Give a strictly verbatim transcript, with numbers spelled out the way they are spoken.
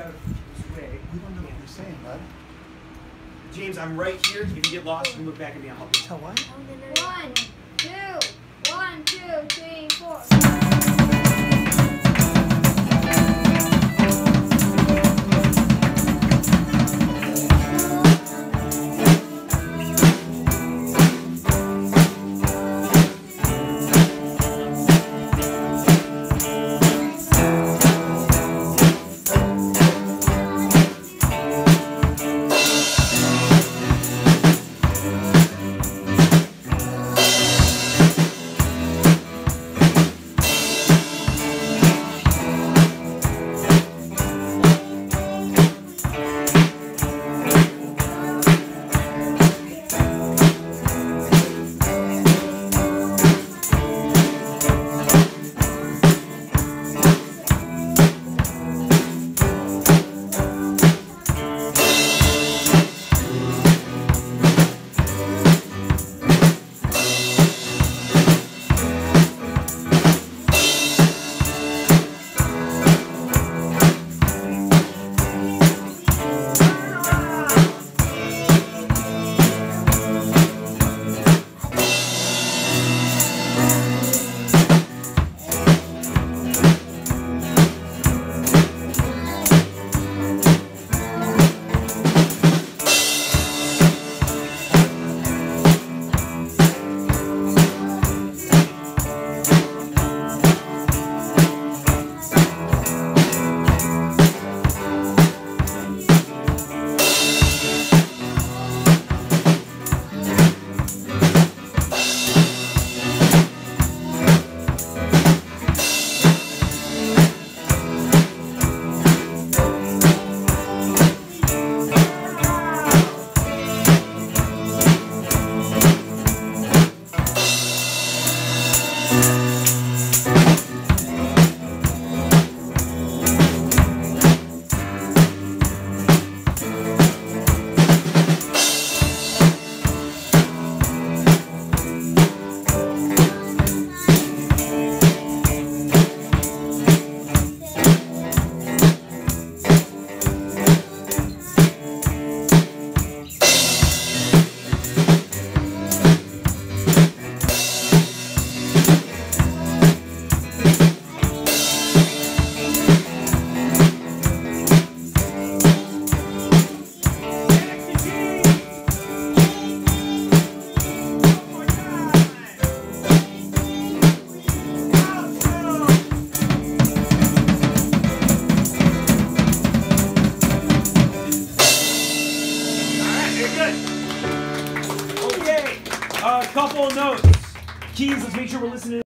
out this way. We don't know what you're saying, bud. James, I'm right here. If you get lost, you can look back at me. I'll help you. Tell what? One, two, one, two, three, four. A couple notes. Keys, let's make sure we're listening.